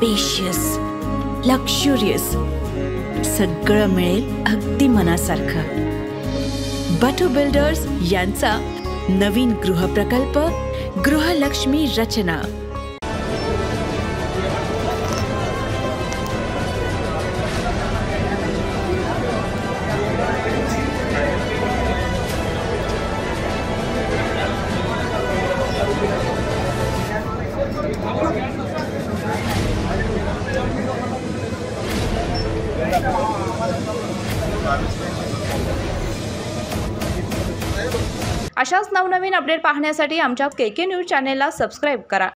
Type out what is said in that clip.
Spacious, luxurious सगळं मिळेल अगदी मनासारखं। बटू बिल्डर्स यांचा नवीन गृहप्रकल्प गृहलक्ष्मी रचना। अशाच नवनवीन अपडेट पाहण्यासाठी आमच्या KK न्यूज चॅनेलला सबस्क्राइब करा।